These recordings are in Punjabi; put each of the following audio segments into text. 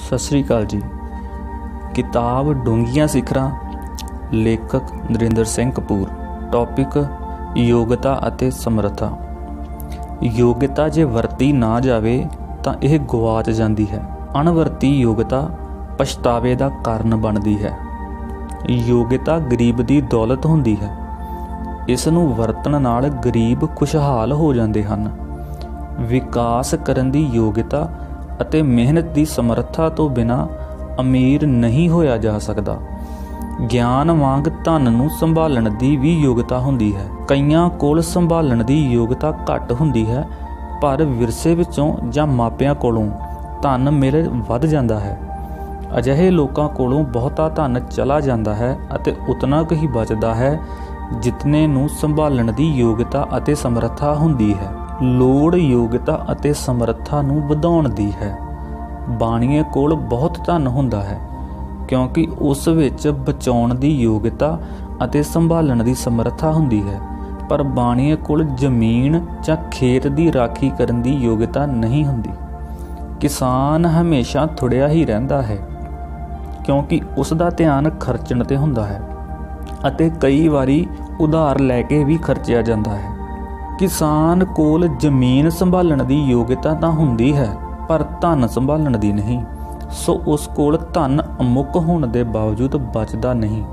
सत श्री अकाल जी। किताब डूंघियां सिखरां, लेखक नरेंद्र सिंह कपूर। टॉपिक योग्यता अते समर्था। योग्यता जे वरती ना जावे तां इह गवाच जांदी है। अणवरती योग्यता पछतावे दा कारण बनदी है। योग्यता गरीब दी दौलत हुंदी है। इस नूं वरतण नाल गरीब खुशहाल हो जांदे हन। विकास करन दी योग्यता ਅਤੇ ਮਿਹਨਤ ਦੀ ਸਮਰੱਥਾ ਤੋਂ ਬਿਨਾਂ ਅਮੀਰ ਨਹੀਂ ਹੋਇਆ ਜਾ ਸਕਦਾ। ਗਿਆਨ ਵਾਂਗ ਧਨ ਨੂੰ ਸੰਭਾਲਣ ਦੀ ਵੀ ਯੋਗਤਾ ਹੁੰਦੀ ਹੈ। ਕਈਆਂ ਕੋਲ ਸੰਭਾਲਣ ਦੀ ਯੋਗਤਾ ਘੱਟ ਹੁੰਦੀ ਹੈ, ਪਰ ਵਿਰਸੇ ਵਿੱਚੋਂ ਜਾਂ ਮਾਪਿਆਂ ਕੋਲੋਂ ਧਨ ਮਿਲ ਵੱਧ ਜਾਂਦਾ ਹੈ। ਅਜਿਹੇ ਲੋਕਾਂ ਕੋਲੋਂ ਬਹੁਤਾ ਧਨ ਚਲਾ ਜਾਂਦਾ ਹੈ ਅਤੇ ਉਤਨਾ ਕੁ ਹੀ ਬਚਦਾ ਹੈ ਜਿਤਨੇ ਨੂੰ ਸੰਭਾਲਣ ਦੀ ਯੋਗਤਾ ਅਤੇ ਸਮਰੱਥਾ ਹੁੰਦੀ ਹੈ। ਲੋੜ ਯੋਗਤਾ ਅਤੇ ਸਮਰੱਥਾ ਨੂੰ ਵਧਾਉਣ ਦੀ ਹੈ। ਬਾਣੀਏ ਕੋਲ ਬਹੁਤ ਧਨ ਹੁੰਦਾ ਹੈ ਕਿਉਂਕਿ ਉਸ ਵਿੱਚ ਬਚਾਉਣ ਦੀ ਯੋਗਤਾ ਅਤੇ ਸੰਭਾਲਣ ਦੀ ਸਮਰੱਥਾ ਹੁੰਦੀ ਹੈ, ਪਰ ਬਾਣੀਏ ਕੋਲ ਜ਼ਮੀਨ ਜਾਂ ਖੇਤ ਦੀ ਰਾਖੀ ਕਰਨ ਦੀ ਯੋਗਤਾ ਨਹੀਂ ਹੁੰਦੀ। ਕਿਸਾਨ ਹਮੇਸ਼ਾ ਥੁੜਿਆ ਹੀ ਰਹਿੰਦਾ ਹੈ ਕਿਉਂਕਿ ਉਸ ਦਾ ਧਿਆਨ ਖਰਚਣ 'ਤੇ ਹੁੰਦਾ ਹੈ ਅਤੇ ਕਈ ਵਾਰੀ ਉਧਾਰ ਲੈ ਕੇ ਵੀ ਖਰਚਿਆ ਜਾਂਦਾ ਹੈ। ਕਿਸਾਨ ਕੋਲ ਜ਼ਮੀਨ ਸੰਭਾਲਣ ਦੀ ਯੋਗਤਾ ਤਾਂ ਹੁੰਦੀ ਹੈ, ਪਰ ਧਨ ਸੰਭਾਲਣ ਦੀ ਨਹੀਂ, ਸੋ ਉਸ ਕੋਲ ਧਨ ਅਮੁੱਕ ਹੋਣ ਦੇ ਬਾਵਜੂਦ ਬਚਦਾ ਨਹੀਂ।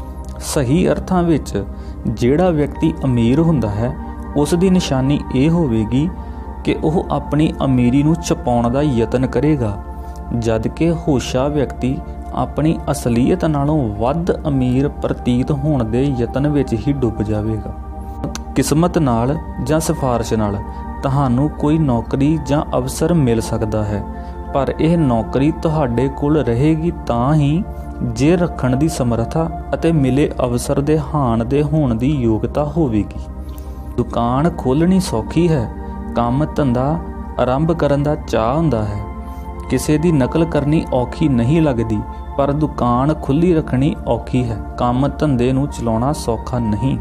ਸਹੀ ਅਰਥਾਂ ਵਿੱਚ ਜਿਹੜਾ ਵਿਅਕਤੀ ਅਮੀਰ ਹੁੰਦਾ ਹੈ ਉਸ ਦੀ ਨਿਸ਼ਾਨੀ ਇਹ ਹੋਵੇਗੀ ਕਿ ਉਹ ਆਪਣੀ ਅਮੀਰੀ ਨੂੰ ਛੁਪਾਉਣ ਦਾ ਯਤਨ ਕਰੇਗਾ, ਜਦ ਕਿ ਹੋਸ਼ਾ ਵਿਅਕਤੀ ਆਪਣੀ ਅਸਲੀਅਤ ਨਾਲੋਂ ਵੱਧ ਅਮੀਰ ਪ੍ਰਤੀਤ ਹੋਣ ਦੇ ਯਤਨ ਵਿੱਚ ਹੀ ਡੁੱਬ ਜਾਵੇਗਾ। ਕਿਸਮਤ ਨਾਲ ਜਾਂ ਸਿਫਾਰਿਸ਼ ਨਾਲ ਤੁਹਾਨੂੰ ਕੋਈ ਨੌਕਰੀ ਜਾਂ ਅਵਸਰ ਮਿਲ ਸਕਦਾ ਹੈ, ਪਰ ਇਹ ਨੌਕਰੀ ਤੁਹਾਡੇ ਕੋਲ ਰਹੇਗੀ ਤਾਂ ਹੀ ਜੇ ਰੱਖਣ ਦੀ ਸਮਰੱਥਾ ਅਤੇ ਮਿਲੇ ਅਵਸਰ ਦੇ ਹਾਣ ਦੇ ਹੋਣ ਦੀ ਯੋਗਤਾ ਹੋਵੇਗੀ। ਦੁਕਾਨ ਖੋਲ੍ਹਣੀ ਸੌਖੀ ਹੈ, ਕੰਮ ਧੰਦਾ ਆਰੰਭ ਕਰਨ ਦਾ ਚਾਅ ਹੁੰਦਾ ਹੈ। ਕਿਸੇ ਦੀ ਨਕਲ ਕਰਨੀ ਔਖੀ ਨਹੀਂ ਲੱਗਦੀ, ਪਰ ਦੁਕਾਨ ਖੁੱਲ੍ਹੀ ਰੱਖਣੀ ਔਖੀ ਹੈ। ਕੰਮ ਧੰਦੇ ਨੂੰ ਚਲਾਉਣਾ ਸੌਖਾ ਨਹੀਂ।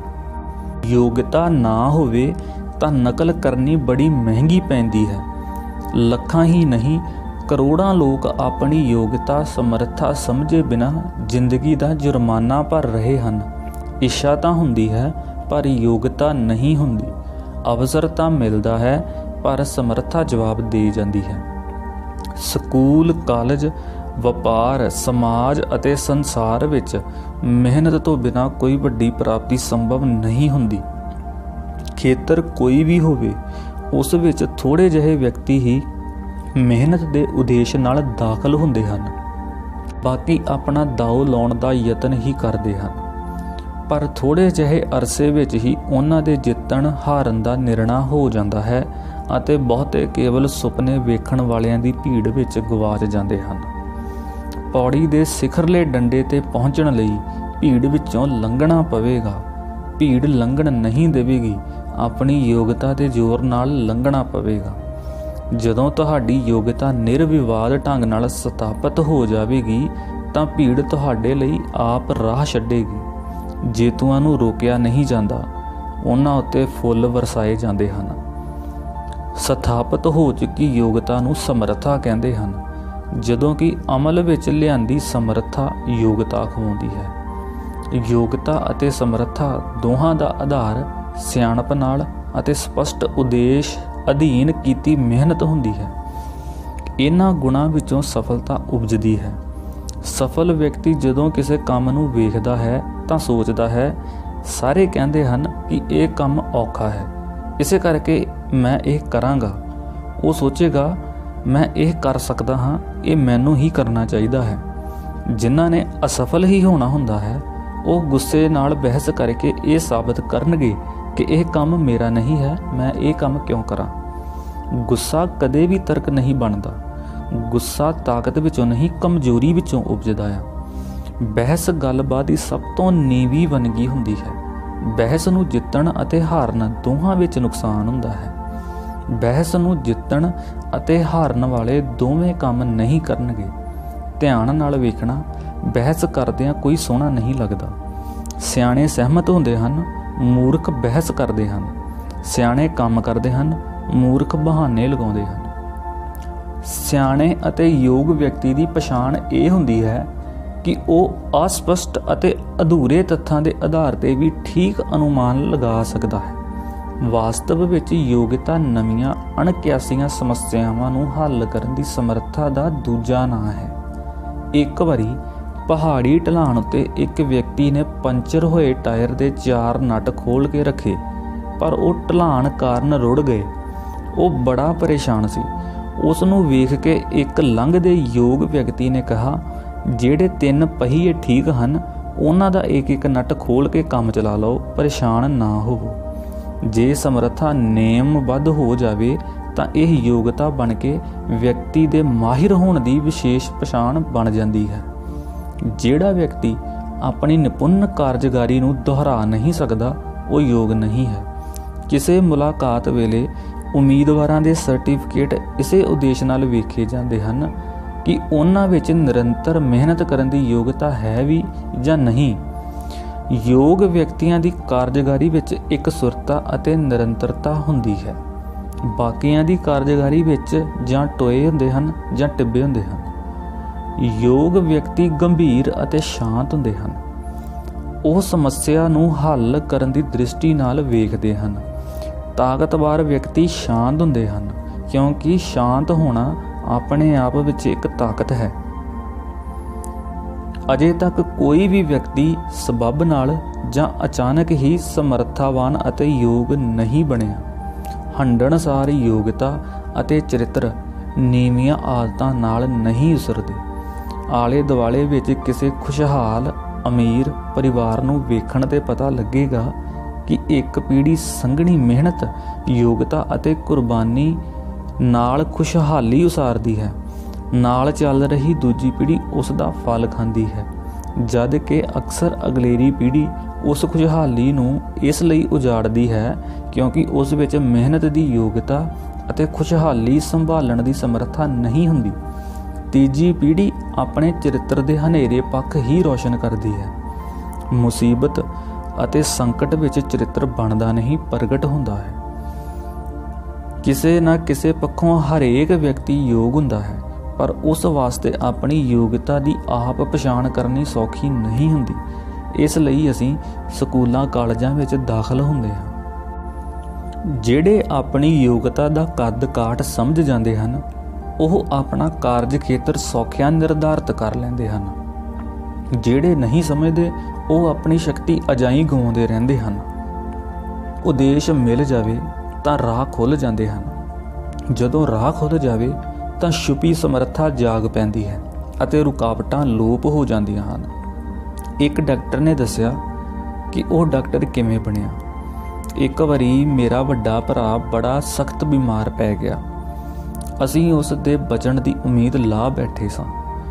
ਯੋਗਤਾ ਨਾ ਹੋਵੇ ਤਾਂ ਨਕਲ ਕਰਨੀ ਬੜੀ ਮਹਿੰਗੀ ਪੈਂਦੀ ਹੈ। ਲੱਖਾਂ ਹੀ ਨਹੀਂ ਕਰੋੜਾਂ ਲੋਕ ਆਪਣੀ ਯੋਗਤਾ ਸਮਰੱਥਾ ਸਮਝੇ ਬਿਨਾਂ ਜ਼ਿੰਦਗੀ ਦਾ ਜੁਰਮਾਨਾ ਭਰ ਰਹੇ ਹਨ। ਇੱਛਾ ਤਾਂ ਹੁੰਦੀ ਹੈ ਪਰ ਯੋਗਤਾ ਨਹੀਂ ਹੁੰਦੀ। ਅਵਸਰ ਤਾਂ ਮਿਲਦਾ ਹੈ ਪਰ ਸਮਰੱਥਾ ਜਵਾਬ ਦੇ ਜਾਂਦੀ ਹੈ। ਸਕੂਲ, ਕਾਲਜ, ਵਪਾਰ, ਸਮਾਜ ਅਤੇ ਸੰਸਾਰ ਵਿੱਚ ਮਿਹਨਤ ਤੋਂ ਬਿਨਾਂ ਕੋਈ ਵੱਡੀ ਪ੍ਰਾਪਤੀ ਸੰਭਵ ਨਹੀਂ ਹੁੰਦੀ। ਖੇਤਰ ਕੋਈ ਵੀ ਹੋਵੇ, ਉਸ ਵਿੱਚ ਥੋੜ੍ਹੇ ਜਿਹੇ ਵਿਅਕਤੀ ਹੀ ਮਿਹਨਤ ਦੇ ਉਦੇਸ਼ ਨਾਲ ਦਾਖਲ ਹੁੰਦੇ ਹਨ। ਬਾਕੀ ਆਪਣਾ ਦਾਅ ਲਾਉਣ ਦਾ ਯਤਨ ਹੀ ਕਰਦੇ ਹਨ, ਪਰ ਥੋੜ੍ਹੇ ਜਿਹੇ ਅਰਸੇ ਵਿੱਚ ਹੀ ਉਹਨਾਂ ਦੇ ਜਿੱਤਣ ਹਾਰਨ ਦਾ ਨਿਰਣਾ ਹੋ ਜਾਂਦਾ ਹੈ ਅਤੇ ਬਹੁਤੇ ਕੇਵਲ ਸੁਪਨੇ ਵੇਖਣ ਵਾਲਿਆਂ ਦੀ ਭੀੜ ਵਿੱਚ ਗਵਾਚ ਜਾਂਦੇ ਹਨ। ਪੌੜੀ ਦੇ ਸਿਖਰਲੇ ਡੰਡੇ 'ਤੇ ਪਹੁੰਚਣ ਲਈ ਭੀੜ ਵਿੱਚੋਂ ਲੰਘਣਾ ਪਵੇਗਾ। ਭੀੜ ਲੰਘਣ ਨਹੀਂ ਦੇਵੇਗੀ, ਆਪਣੀ ਯੋਗਤਾ ਦੇ ਜ਼ੋਰ ਨਾਲ ਲੰਘਣਾ ਪਵੇਗਾ। ਜਦੋਂ ਤੁਹਾਡੀ ਯੋਗਤਾ ਨਿਰਵਿਵਾਦ ਢੰਗ ਨਾਲ ਸਥਾਪਿਤ ਹੋ ਜਾਵੇਗੀ ਤਾਂ ਭੀੜ ਤੁਹਾਡੇ ਲਈ ਆਪ ਰਾਹ ਛੱਡੇਗੀ। ਜੇਤੂਆਂ ਨੂੰ ਰੋਕਿਆ ਨਹੀਂ ਜਾਂਦਾ, ਉਹਨਾਂ ਉੱਤੇ ਫੁੱਲ ਵਰਸਾਏ ਜਾਂਦੇ ਹਨ। ਸਥਾਪਿਤ ਹੋ ਚੁੱਕੀ ਯੋਗਤਾ ਨੂੰ ਸਮਰੱਥਾ ਕਹਿੰਦੇ ਹਨ, ਜਦੋਂ ਕਿ ਅਮਲ ਵਿੱਚ ਲਿਆਂਦੀ ਸਮਰੱਥਾ ਯੋਗਤਾ ਅਖਵਾਉਂਦੀ ਹੈ। ਯੋਗਤਾ ਅਤੇ ਸਮਰੱਥਾ ਦੋਹਾਂ ਦਾ ਆਧਾਰ ਸਿਆਣਪ ਨਾਲ ਅਤੇ ਸਪਸ਼ਟ ਉਦੇਸ਼ ਅਧੀਨ ਕੀਤੀ ਮਿਹਨਤ ਹੁੰਦੀ ਹੈ। ਇਹਨਾਂ ਗੁਣਾਂ ਵਿੱਚੋਂ ਸਫਲਤਾ ਉਪਜਦੀ ਹੈ। ਸਫਲ ਵਿਅਕਤੀ ਜਦੋਂ ਕਿਸੇ ਕੰਮ ਨੂੰ ਵੇਖਦਾ ਹੈ ਤਾਂ ਸੋਚਦਾ ਹੈ, ਸਾਰੇ ਕਹਿੰਦੇ ਹਨ ਕਿ ਇਹ ਕੰਮ ਔਖਾ ਹੈ, ਇਸੇ ਕਰਕੇ ਮੈਂ ਇਹ ਕਰਾਂਗਾ। ਉਹ ਸੋਚੇਗਾ, ਮੈਂ ਇਹ ਕਰ ਸਕਦਾ ਹਾਂ, ਇਹ ਮੈਨੂੰ ਹੀ ਕਰਨਾ ਚਾਹੀਦਾ ਹੈ। ਜਿਨ੍ਹਾਂ ਨੇ ਅਸਫਲ ਹੀ ਹੋਣਾ ਹੁੰਦਾ ਹੈ ਉਹ ਗੁੱਸੇ ਨਾਲ ਬਹਿਸ ਕਰਕੇ ਇਹ ਸਾਬਤ ਕਰਨਗੇ ਕਿ ਇਹ ਕੰਮ ਮੇਰਾ ਨਹੀਂ ਹੈ, ਮੈਂ ਇਹ ਕੰਮ ਕਿਉਂ ਕਰਾਂ। ਗੁੱਸਾ ਕਦੇ ਵੀ ਤਰਕ ਨਹੀਂ ਬਣਦਾ। ਗੁੱਸਾ ਤਾਕਤ ਵਿੱਚੋਂ ਨਹੀਂ, ਕਮਜ਼ੋਰੀ ਵਿੱਚੋਂ ਉਪਜਦਾ ਆ। ਬਹਿਸ ਗੱਲਬਾਤ ਦੀ ਸਭ ਤੋਂ ਨੀਵੀਂ ਵੰਨਗੀ ਹੁੰਦੀ ਹੈ। ਬਹਿਸ ਨੂੰ ਜਿੱਤਣ ਅਤੇ ਹਾਰਨ ਦੋਹਾਂ ਵਿੱਚ ਨੁਕਸਾਨ ਹੁੰਦਾ ਹੈ। ਬਹਿਸ ਨੂੰ ਜਿੱਤਣ ਅਤੇ ਹਾਰਨ ਵਾਲੇ ਦੋਵੇਂ ਕੰਮ ਨਹੀਂ ਕਰਨਗੇ। ਧਿਆਨ ਨਾਲ ਵੇਖਣਾ, ਬਹਿਸ ਕਰਦਿਆਂ ਕੋਈ ਸੋਹਣਾ ਨਹੀਂ ਲੱਗਦਾ। ਸਿਆਣੇ ਸਹਿਮਤ ਹੁੰਦੇ ਹਨ, ਮੂਰਖ ਬਹਿਸ ਕਰਦੇ ਹਨ। ਸਿਆਣੇ ਕੰਮ ਕਰਦੇ ਹਨ, ਮੂਰਖ ਬਹਾਨੇ ਲਗਾਉਂਦੇ ਹਨ। ਸਿਆਣੇ ਅਤੇ ਯੋਗ ਵਿਅਕਤੀ ਦੀ ਪਛਾਣ ਇਹ ਹੁੰਦੀ ਹੈ ਕਿ ਉਹ ਅਸਪਸ਼ਟ ਅਤੇ ਅਧੂਰੇ ਤੱਥਾਂ ਦੇ ਆਧਾਰ ਤੇ ਵੀ ਠੀਕ ਅਨੁਮਾਨ ਲਗਾ ਸਕਦਾ ਹੈ। ਵਾਸਤਵ ਵਿੱਚ ਯੋਗਤਾ ਨਵੀਆਂ ਅਣਕਿਆਸੀਆਂ ਸਮੱਸਿਆਵਾਂ ਨੂੰ ਹੱਲ ਕਰਨ ਦੀ ਸਮਰੱਥਾ ਦਾ ਦੂਜਾ ਨਾਂ ਹੈ। ਇੱਕ ਵਾਰੀ ਪਹਾੜੀ ਢਲਾਣ ਉੱਤੇ ਇੱਕ ਵਿਅਕਤੀ ਨੇ ਪੰਚਰ ਹੋਏ ਟਾਇਰ ਦੇ 4 ਨਟ ਖੋਲ੍ਹ ਕੇ ਰੱਖੇ, ਪਰ ਉਹ ਢਲਾਣ ਕਾਰਨ ਰੁੜ ਗਏ। ਉਹ ਬੜਾ ਪਰੇਸ਼ਾਨ ਸੀ। ਉਸ ਨੂੰ ਵੇਖ ਕੇ ਇੱਕ ਲੰਘਦੇ ਯੋਗ ਵਿਅਕਤੀ ਨੇ ਕਿਹਾ, ਜਿਹੜੇ 3 ਪਹੀਏ ਠੀਕ ਹਨ ਉਹਨਾਂ ਦਾ ਇੱਕ ਨਟ ਖੋਲ੍ਹ ਕੇ ਕੰਮ ਚਲਾ ਲਓ, ਪਰੇਸ਼ਾਨ ਨਾ ਹੋਵੋ। ਜੇ ਸਮਰੱਥਾ ਨੇਮਬੱਧ ਹੋ ਜਾਵੇ ਤਾਂ ਇਹ ਯੋਗਤਾ ਬਣ ਕੇ ਵਿਅਕਤੀ ਦੇ ਮਾਹਿਰ ਹੋਣ ਦੀ ਵਿਸ਼ੇਸ਼ ਪਛਾਣ ਬਣ ਜਾਂਦੀ ਹੈ। ਜਿਹੜਾ ਵਿਅਕਤੀ ਆਪਣੀ ਨਿਪੁੰਨ ਕਾਰਜਕਾਰੀ ਨੂੰ ਦੁਹਰਾ ਨਹੀਂ ਸਕਦਾ, ਉਹ ਯੋਗ ਨਹੀਂ ਹੈ। ਕਿਸੇ ਮੁਲਾਕਾਤ ਵੇਲੇ ਉਮੀਦਵਾਰਾਂ ਦੇ ਸਰਟੀਫਿਕੇਟ ਇਸੇ ਉਦੇਸ਼ ਨਾਲ ਵੇਖੇ ਜਾਂਦੇ ਹਨ ਕਿ ਉਹਨਾਂ ਵਿੱਚ ਨਿਰੰਤਰ ਮਿਹਨਤ ਕਰਨ ਦੀ ਯੋਗਤਾ ਹੈ ਵੀ ਜਾਂ ਨਹੀਂ। ਯੋਗ ਵਿਅਕਤੀਆਂ ਦੀ ਕਾਰਜਕਾਰੀ ਵਿੱਚ ਇੱਕ ਸੁਰਤਾ ਅਤੇ ਨਿਰੰਤਰਤਾ ਹੁੰਦੀ ਹੈ। ਬਾਕੀਆਂ ਦੀ ਕਾਰਜਕਾਰੀ ਵਿੱਚ ਜਾਂ ਟੋਏ ਹੁੰਦੇ ਹਨ ਜਾਂ ਟਿੱਬੇ ਹੁੰਦੇ ਹਨ। ਯੋਗ ਵਿਅਕਤੀ ਗੰਭੀਰ ਅਤੇ ਸ਼ਾਂਤ ਹੁੰਦੇ ਹਨ। ਉਹ ਸਮੱਸਿਆ ਨੂੰ ਹੱਲ ਕਰਨ ਦੀ ਦ੍ਰਿਸ਼ਟੀ ਨਾਲ ਵੇਖਦੇ ਹਨ। ਤਾਕਤਵਰ ਵਿਅਕਤੀ ਸ਼ਾਂਤ ਹੁੰਦੇ ਹਨ, ਕਿਉਂਕਿ ਸ਼ਾਂਤ ਹੋਣਾ ਆਪਣੇ ਆਪ ਵਿੱਚ ਇੱਕ ਤਾਕਤ ਹੈ। ਅਜੇ ਤੱਕ ਕੋਈ ਵੀ ਵਿਅਕਤੀ ਸਬੱਬ ਨਾਲ ਜਾਂ ਅਚਾਨਕ ਹੀ ਸਮਰੱਥਾਵਾਨ ਅਤੇ ਯੋਗ ਨਹੀਂ ਬਣਿਆ। ਹੰਢਣਸਾਰ ਯੋਗਤਾ ਅਤੇ ਚਰਿੱਤਰ ਨੀਵੀਆਂ ਆਦਤਾਂ ਨਾਲ ਨਹੀਂ ਉਸਰਦੇ। ਆਲੇ ਦੁਆਲੇ ਵਿੱਚ ਕਿਸੇ ਖੁਸ਼ਹਾਲ ਅਮੀਰ ਪਰਿਵਾਰ ਨੂੰ ਵੇਖਣ ਤੇ ਪਤਾ ਲੱਗੇਗਾ ਕਿ ਇੱਕ ਪੀੜ੍ਹੀ ਸੰਘਣੀ ਮਿਹਨਤ, ਯੋਗਤਾ ਅਤੇ ਕੁਰਬਾਨੀ ਨਾਲ ਖੁਸ਼ਹਾਲੀ ਉਸਾਰਦੀ ਹੈ। ਨਾਲ ਚੱਲ ਰਹੀ ਦੂਜੀ ਪੀੜ੍ਹੀ ਉਸ ਦਾ ਫਲ ਖਾਂਦੀ ਹੈ, ਜਦ ਕਿ ਅਕਸਰ ਅਗਲੇਰੀ ਪੀੜ੍ਹੀ ਉਸ ਖੁਸ਼ਹਾਲੀ ਨੂੰ ਇਸ ਲਈ ਉਜਾੜਦੀ ਹੈ ਕਿਉਂਕਿ ਉਸ ਵਿੱਚ ਮਿਹਨਤ ਦੀ ਯੋਗਤਾ ਅਤੇ ਖੁਸ਼ਹਾਲੀ ਸੰਭਾਲਣ ਦੀ ਸਮਰੱਥਾ ਨਹੀਂ ਹੁੰਦੀ। ਤੀਜੀ ਪੀੜ੍ਹੀ ਆਪਣੇ ਚਰਿੱਤਰ ਦੇ ਹਨੇਰੇ ਪੱਖ ਹੀ ਰੋਸ਼ਨ ਕਰਦੀ ਹੈ। ਮੁਸੀਬਤ ਅਤੇ ਸੰਕਟ ਵਿੱਚ ਚਰਿੱਤਰ ਬਣਦਾ ਨਹੀਂ, ਪ੍ਰਗਟ ਹੁੰਦਾ ਹੈ। ਕਿਸੇ ਨਾ ਕਿਸੇ ਪੱਖੋਂ ਹਰੇਕ ਵਿਅਕਤੀ ਯੋਗ ਹੁੰਦਾ ਹੈ, ਪਰ ਉਸ ਵਾਸਤੇ ਆਪਣੀ ਯੋਗਤਾ ਦੀ ਆਪ ਪਛਾਣ ਕਰਨੀ ਸੌਖੀ ਨਹੀਂ ਹੁੰਦੀ। ਇਸ ਲਈ ਅਸੀਂ ਸਕੂਲਾਂ ਕਾਲਜਾਂ ਵਿੱਚ ਦਾਖਲ ਹੁੰਦੇ ਹਾਂ। ਜਿਹੜੇ ਆਪਣੀ ਯੋਗਤਾ ਦਾ ਕੱਦ ਕਾਠ ਸਮਝ ਜਾਂਦੇ ਹਨ, ਉਹ ਆਪਣਾ ਕਾਰਜ ਖੇਤਰ ਸੌਖਿਆਂ ਨਿਰਧਾਰਤ ਕਰ ਲੈਂਦੇ ਹਨ। ਜਿਹੜੇ ਨਹੀਂ ਸਮਝਦੇ, ਉਹ ਆਪਣੀ ਸ਼ਕਤੀ ਅਜਾਈਂ ਗਵਾਉਂਦੇ ਰਹਿੰਦੇ ਹਨ। ਉਦੇਸ਼ ਮਿਲ ਜਾਵੇ ਤਾਂ ਰਾਹ ਖੁੱਲ੍ਹ ਜਾਂਦੇ ਹਨ। ਜਦੋਂ ਰਾਹ ਖੁੱਲ੍ਹ ਜਾਵੇ ਤਾਂ ਛੁਪੀ ਸਮਰੱਥਾ ਜਾਗ ਪੈਂਦੀ ਹੈ ਅਤੇ ਰੁਕਾਵਟਾਂ ਲੋਪ ਹੋ ਜਾਂਦੀਆਂ ਹਨ। ਇੱਕ ਡਾਕਟਰ ਨੇ ਦੱਸਿਆ ਕਿ ਉਹ ਡਾਕਟਰ ਕਿਵੇਂ ਬਣਿਆ। ਇੱਕ ਵਾਰੀ ਮੇਰਾ ਵੱਡਾ ਭਰਾ ਬੜਾ ਸਖਤ ਬਿਮਾਰ ਪੈ ਗਿਆ। ਅਸੀਂ ਉਸ ਦੇ ਬਚਣ ਦੀ ਉਮੀਦ ਲਾ ਬੈਠੇ ਸਾਂ।